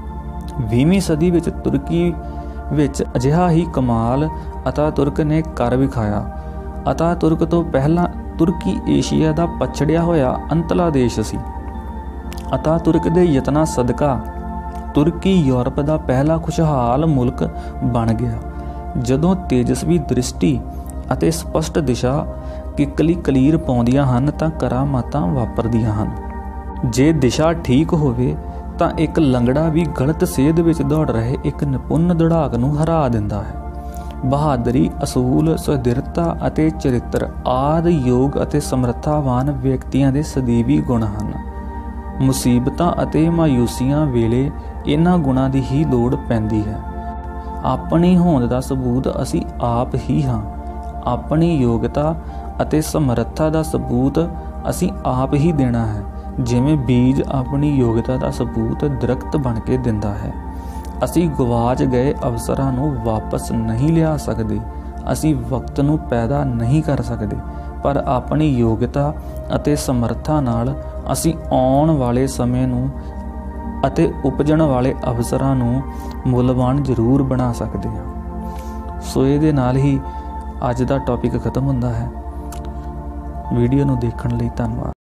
20ਵੀਂ ਸਦੀ ਵਿੱਚ ਤੁਰਕੀ ਵਿੱਚ ਅਜਿਹਾ ਹੀ ਕਮਾਲ ਅਤਾਤੁਰਕ ਨੇ ਕਰ ਵਿਖਾਇਆ। ਅਤਾਤੁਰਕ ਤੋਂ ਪਹਿਲਾਂ ਤੁਰਕੀ ਏਸ਼ੀਆ ਦਾ ਪਛੜਿਆ ਹੋਇਆ ਅੰਤਲਾ ਦੇਸ਼ ਸੀ। ਅਤਾਤੁਰਕ ਦੇ ਯਤਨਾਂ ਸਦਕਾ ਤੁਰਕੀ ਯੂਰਪ ਦਾ ਪਹਿਲਾ ਖੁਸ਼ਹਾਲ ਮੁਲਕ ਬਣ ਗਿਆ। ਜਦੋਂ ਤੇਜਸਵੀ ਦ੍ਰਿਸ਼ਟੀ ਅਤੇ ਸਪਸ਼ਟ ਦਿਸ਼ਾ ਕਿੱਕਲੀ ਕਲੀਰ ਪਾਉਂਦੀਆਂ ਹਨ ਤਾਂ ਕਰਾਮਾਤਾਂ ਵਾਪਰਦੀਆਂ ਹਨ। ਜੇ ਦਿਸ਼ਾ ਠੀਕ ਹੋਵੇ ਤਾਂ ਇੱਕ ਲੰਗੜਾ ਵੀ ਗਲਤ ਸੇਧ ਵਿੱਚ ਦੌੜ ਰਹੇ ਇੱਕ ਨਿਪੁੰਨ ਦੌੜਾਕ ਨੂੰ ਹਰਾ ਦਿੰਦਾ ਹੈ। ਬਹਾਦਰੀ, ਅਸੂਲ, ਸੁਦ੍ਰਿੜਤਾ ਅਤੇ ਚਰਿੱਤਰ ਆਦਿ ਯੋਗ ਅਤੇ ਸਮਰੱਥਾਵਾਨ ਵਿਅਕਤੀਆਂ ਦੇ ਸਦੀਵੀ ਗੁਣ ਹਨ। ਮੁਸੀਬਤਾਂ ਅਤੇ ਮਾਯੂਸੀਆਂ ਵੇਲੇ ਇਹਨਾਂ ਗੁਣਾਂ ਦੀ ਹੀ ਲੋੜ ਪੈਂਦੀ ਹੈ। ਆਪਣੀ ਹੋਂਦ ਦਾ ਸਬੂਤ ਅਸੀਂ ਆਪ ਹੀ ਹਾਂ। ਆਪਣੀ ਯੋਗਤਾ ਅਤੇ ਸਮਰੱਥਾ ਦਾ ਸਬੂਤ ਅਸੀਂ ਆਪ ਹੀ ਦੇਣਾ ਹੈ। ਜਿਵੇਂ ਬੀਜ ਆਪਣੀ ਯੋਗਤਾ ਦਾ ਸਬੂਤ ਦਰਖਤ ਬਣ ਕੇ ਦਿੰਦਾ ਹੈ। ਅਸੀਂ ਗਵਾਚ ਗਏ ਅਵਸਰਾਂ ਨੂੰ ਵਾਪਸ ਨਹੀਂ ਲਿਆ ਸਕਦੇ। ਅਸੀਂ ਵਕਤ ਨੂੰ ਪੈਦਾ ਨਹੀਂ ਕਰ ਸਕਦੇ, ਪਰ ਆਪਣੀ ਯੋਗਤਾ ਅਤੇ ਸਮਰੱਥਾ ਨਾਲ ਅਸੀਂ ਆਉਣ ਵਾਲੇ ਸਮੇਂ ਨੂੰ ਅਤੇ ਉਪਜਣ ਵਾਲੇ ਅਵਸਰਾਂ ਨੂੰ ਮੁੱਲਵਾਨ ਜ਼ਰੂਰ ਬਣਾ ਸਕਦੇ ਹਾਂ। ਸੋ ਇਹਦੇ ਨਾਲ ਹੀ ਅੱਜ ਦਾ ਟੌਪਿਕ ਖਤਮ ਹੁੰਦਾ ਹੈ। ਵੀਡੀਓ ਨੂੰ ਦੇਖਣ ਲਈ ਧੰਨਵਾਦ।